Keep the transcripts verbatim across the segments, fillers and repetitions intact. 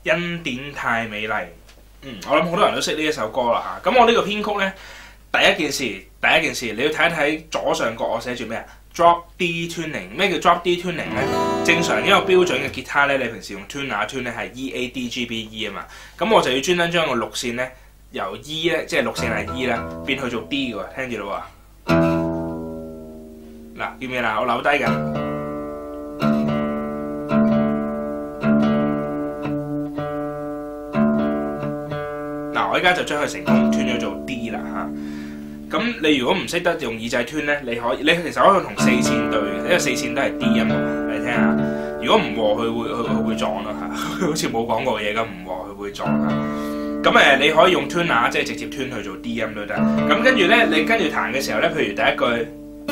恩典太美麗。嗯，我諗好多人都識呢一首歌啦嚇。咁我呢個編曲咧，第一件事，第一件事你要睇一睇左上角我寫住咩啊 ？Drop D tuning。咩叫 Drop D tuning 咧？正常一個標準嘅吉他咧，你平時用 tuner tune 咧係 E A D G B E 啊嘛。咁我就要專登將個六線咧由 E 咧，即係六線係 E 啦，變去做 D 嘅喎。聽住啦喎。嗱，見唔見啦？我扭低緊。嗱，我而家就將佢成功 tune 咗做 D 啦嚇。咁你如果唔識得用耳仔 tune 咧，你可以你其實可以同四線對嘅，因為四線都係 D 音喎。你聽下，如果唔和佢會佢佢會撞咯嚇，好似冇講過嘢咁，唔和佢會撞嚇。咁誒，你可以用 tuner 即係直接 tune 去做 D 音都得。咁跟住咧，你跟住彈嘅時候咧，譬如第一句，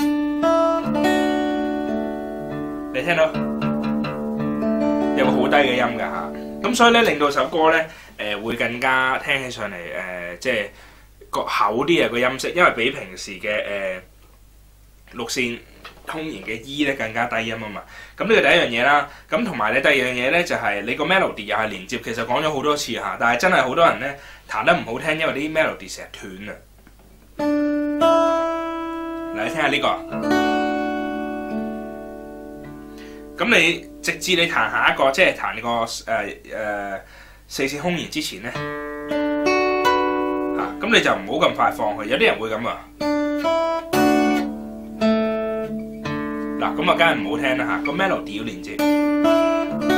你聽到有個好低嘅音㗎嚇。咁所以咧，令到首歌咧誒、呃、會更加聽起上嚟誒、呃，即係個厚啲啊個音色，因為比平時嘅誒、呃、六線空弦嘅 E 咧更加低音啊嘛。咁呢個第一樣嘢啦。咁同埋咧第二樣嘢咧就係、是、你個 melody 又係連接，其實講咗好多次嚇，但係真係好多人咧彈得唔好聽，因為啲 melody 成日斷啊。嚟聽下呢、這個。咁你直至你彈下一個，即係彈個誒誒四線空弦之前咧，嚇、啊、咁你就唔好咁快放佢。有啲人會咁啊，嗱咁啊，梗係唔好聽啦嚇。個 melody 要連接。